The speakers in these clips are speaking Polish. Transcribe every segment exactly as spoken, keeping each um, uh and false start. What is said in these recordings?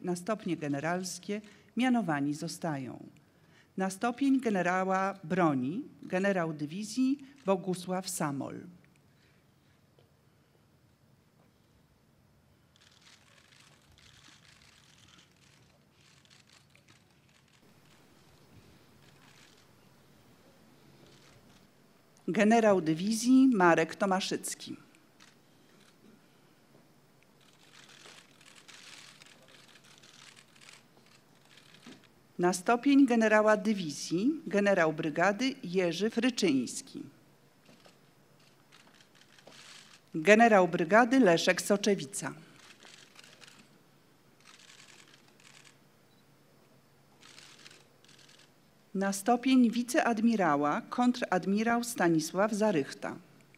Na stopnie generalskie mianowani zostają: na stopień generała broni generał dywizji Bogusław Samol. Generał dywizji Marek Tomaszycki. Na stopień generała dywizji generał brygady Jerzy Fryczyński. Generał brygady Leszek Soczewica. Na stopień wiceadmirała kontradmirał Stanisław Zarychta.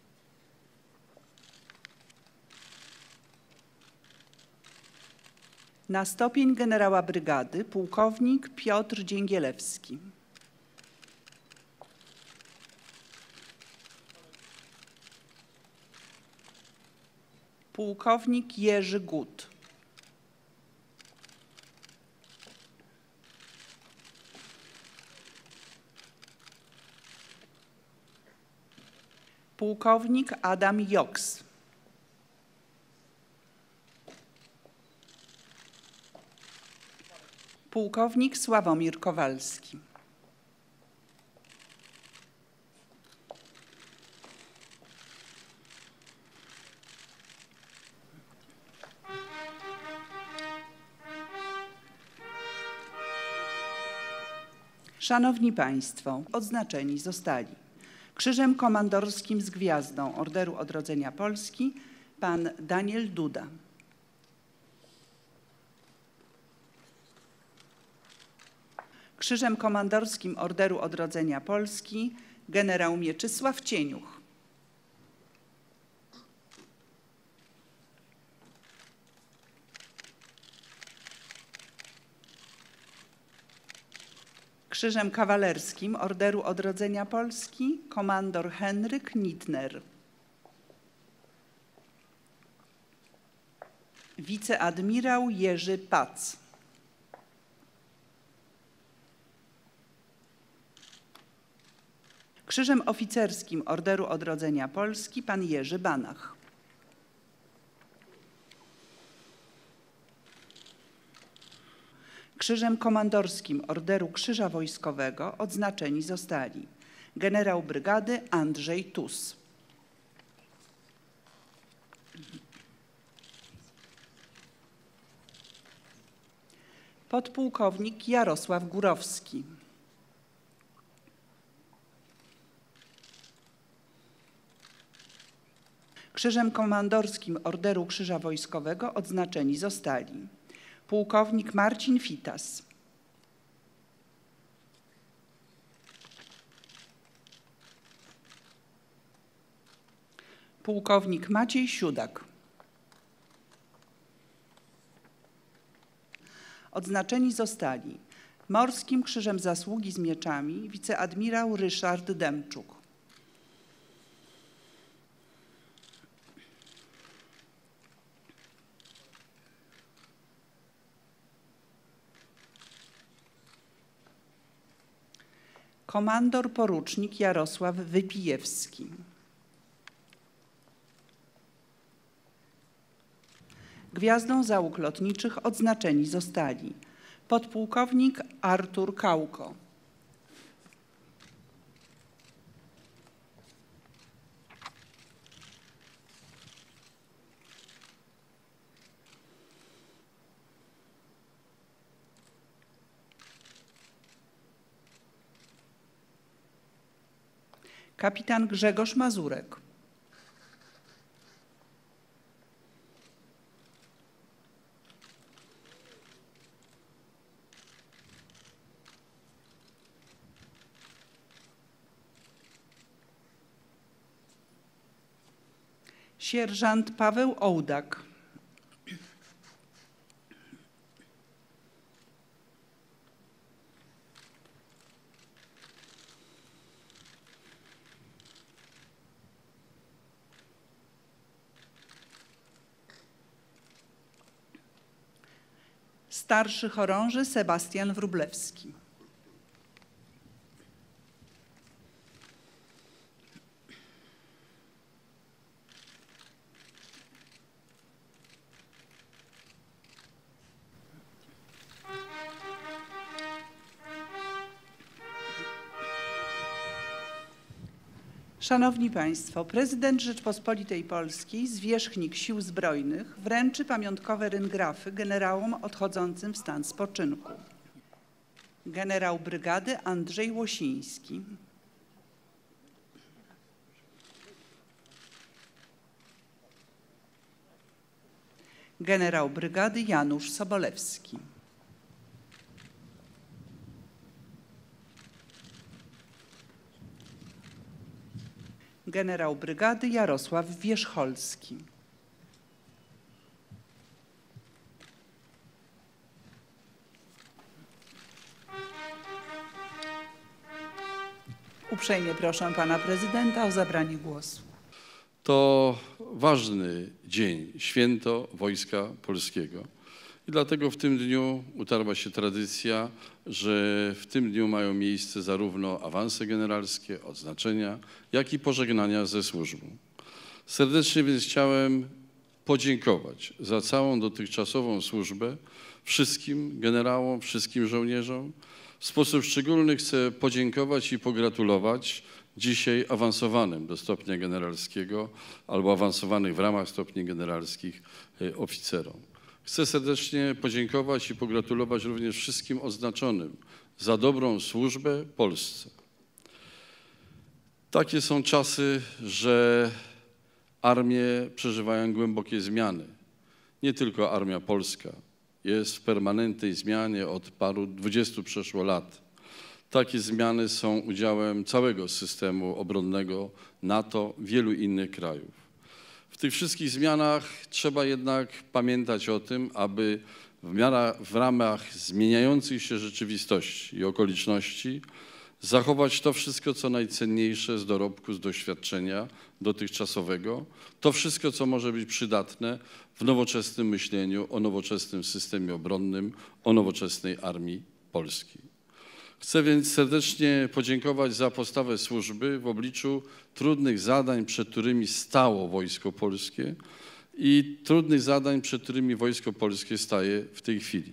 Na stopień generała brygady pułkownik Piotr Dzięgielewski. Pułkownik Jerzy Gut. Pułkownik Adam Joks. Pułkownik Sławomir Kowalski. Szanowni Państwo, odznaczeni zostali Krzyżem Komandorskim z Gwiazdą Orderu Odrodzenia Polski pan Daniel Duda. Krzyżem Komandorskim Orderu Odrodzenia Polski generał Mieczysław Cieniuch. Krzyżem Kawalerskim Orderu Odrodzenia Polski komandor Henryk Nitner. Wiceadmirał Jerzy Pac. Krzyżem Oficerskim Orderu Odrodzenia Polski pan Jerzy Banach. Krzyżem Komandorskim Orderu Krzyża Wojskowego odznaczeni zostali generał brygady Andrzej Tus. Podpułkownik Jarosław Górowski. Krzyżem Komandorskim Orderu Krzyża Wojskowego odznaczeni zostali pułkownik Marcin Fitas. Pułkownik Maciej Siudak. Odznaczeni zostali Morskim Krzyżem Zasługi z Mieczami wiceadmirał Ryszard Demczuk. Komandor porucznik Jarosław Wypijewski. Gwiazdą załóg lotniczych odznaczeni zostali podpułkownik Artur Kałko. Kapitan Grzegorz Mazurek. Sierżant Paweł Ołdak. Starszy chorąży Sebastian Wróblewski. Szanowni Państwo, prezydent Rzeczpospolitej Polskiej, zwierzchnik Sił Zbrojnych wręczy pamiątkowe ryngrafy generałom odchodzącym w stan spoczynku. Generał brygady Andrzej Łosiński. Generał brygady Janusz Sobolewski. Generał brygady Jarosław Wierzcholski. Uprzejmie proszę pana prezydenta o zabranie głosu. To ważny dzień, święto Wojska Polskiego. I dlatego w tym dniu utarła się tradycja, że w tym dniu mają miejsce zarówno awanse generalskie, odznaczenia, jak i pożegnania ze służbą. Serdecznie więc chciałem podziękować za całą dotychczasową służbę wszystkim generałom, wszystkim żołnierzom. W sposób szczególny chcę podziękować i pogratulować dzisiaj awansowanym do stopnia generalskiego albo awansowanych w ramach stopni generalskich oficerom. Chcę serdecznie podziękować i pogratulować również wszystkim odznaczonym za dobrą służbę Polsce. Takie są czasy, że armie przeżywają głębokie zmiany. Nie tylko armia polska jest w permanentnej zmianie od paru, dwudziestu przeszło lat. Takie zmiany są udziałem całego systemu obronnego NATO, wielu innych krajów. W tych wszystkich zmianach trzeba jednak pamiętać o tym, aby w, miarę, w ramach zmieniających się rzeczywistości i okoliczności zachować to wszystko, co najcenniejsze z dorobku, z doświadczenia dotychczasowego, to wszystko, co może być przydatne w nowoczesnym myśleniu o nowoczesnym systemie obronnym, o nowoczesnej armii polskiej. Chcę więc serdecznie podziękować za postawę służby w obliczu trudnych zadań, przed którymi stało Wojsko Polskie i trudnych zadań, przed którymi Wojsko Polskie staje w tej chwili.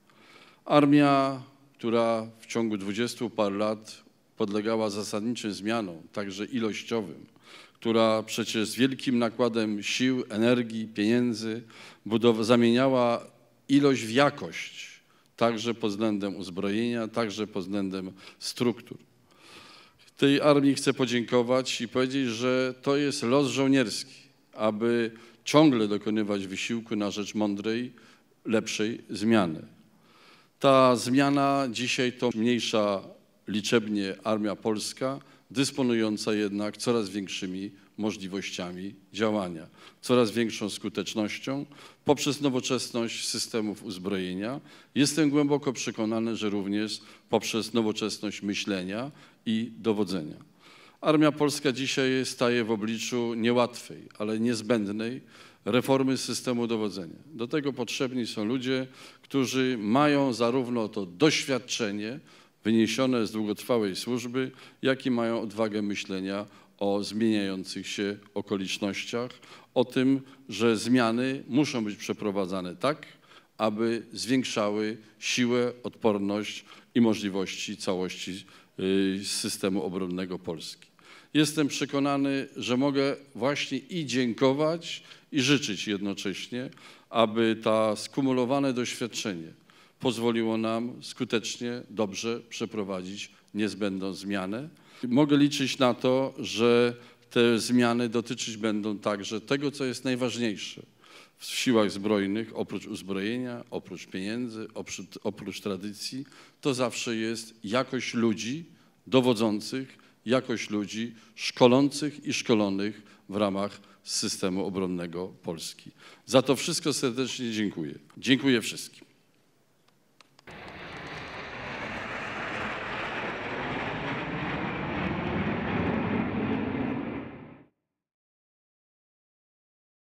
Armia, która w ciągu dwudziestu paru lat podlegała zasadniczym zmianom, także ilościowym, która przecież z wielkim nakładem sił, energii, pieniędzy budow- zamieniała ilość w jakość, także pod względem uzbrojenia, także pod względem struktur. Tej armii chcę podziękować i powiedzieć, że to jest los żołnierski, aby ciągle dokonywać wysiłku na rzecz mądrej, lepszej zmiany. Ta zmiana dzisiaj to mniejsza liczebnie armia polska, dysponująca jednak coraz większymi możliwościami działania, coraz większą skutecznością poprzez nowoczesność systemów uzbrojenia. Jestem głęboko przekonany, że również poprzez nowoczesność myślenia i dowodzenia. Armia polska dzisiaj staje w obliczu niełatwej, ale niezbędnej reformy systemu dowodzenia. Do tego potrzebni są ludzie, którzy mają zarówno to doświadczenie wyniesione z długotrwałej służby, jak i mają odwagę myślenia o zmieniających się okolicznościach, o tym, że zmiany muszą być przeprowadzane tak, aby zwiększały siłę, odporność i możliwości całości systemu obronnego Polski. Jestem przekonany, że mogę właśnie i dziękować, i życzyć jednocześnie, aby to skumulowane doświadczenie pozwoliło nam skutecznie, dobrze przeprowadzić niezbędną zmianę. Mogę liczyć na to, że te zmiany dotyczyć będą także tego, co jest najważniejsze w siłach zbrojnych, oprócz uzbrojenia, oprócz pieniędzy, oprócz, oprócz tradycji, to zawsze jest jakość ludzi dowodzących, jakość ludzi szkolących i szkolonych w ramach systemu obronnego Polski. Za to wszystko serdecznie dziękuję. Dziękuję wszystkim.